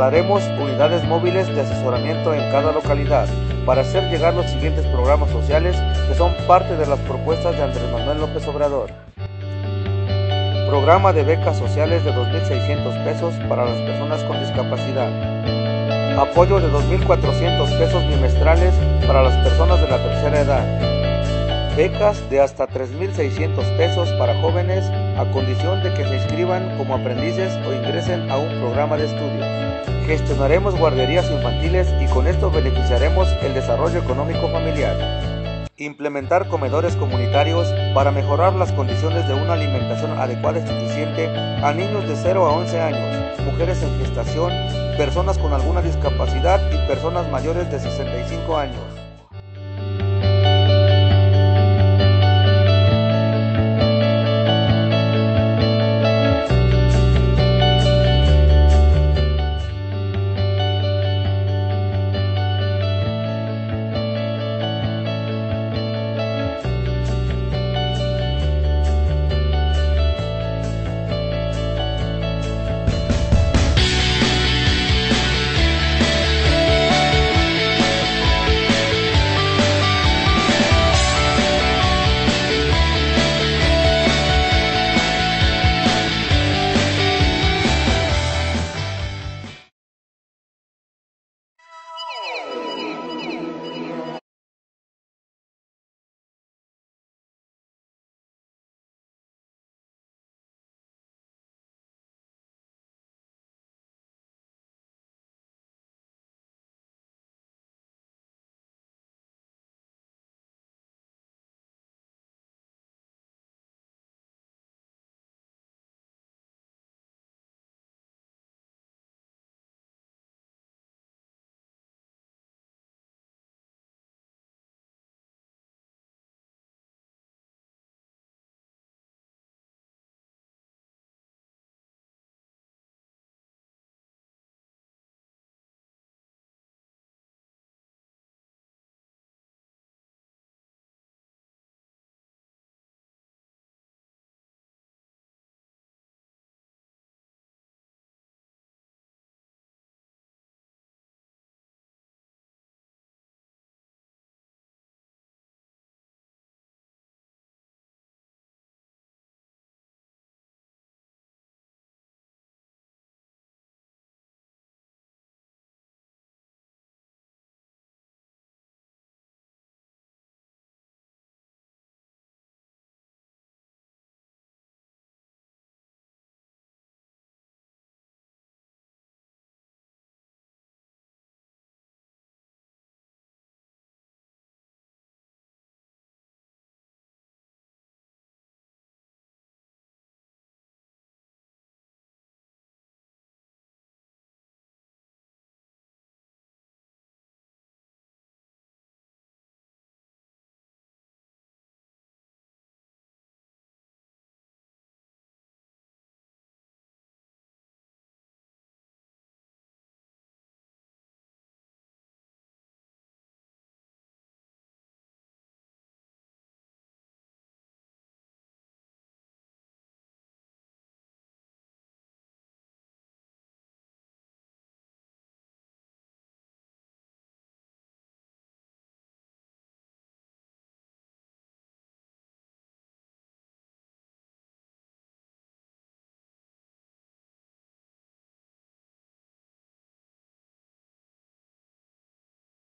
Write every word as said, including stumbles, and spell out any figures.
instalaremos unidades móviles de asesoramiento en cada localidad para hacer llegar los siguientes programas sociales que son parte de las propuestas de Andrés Manuel López Obrador. Programa de becas sociales de dos mil seiscientos pesos para las personas con discapacidad. Apoyo de dos mil cuatrocientos pesos bimestrales para las personas de la tercera edad. Becas de hasta tres mil seiscientos pesos para jóvenes a condición de que se inscriban como aprendices o ingresen a un programa de estudios. Gestionaremos guarderías infantiles y con esto beneficiaremos el desarrollo económico familiar. Implementar comedores comunitarios para mejorar las condiciones de una alimentación adecuada y suficiente a niños de cero a once años, mujeres en gestación, personas con alguna discapacidad y personas mayores de sesenta y cinco años.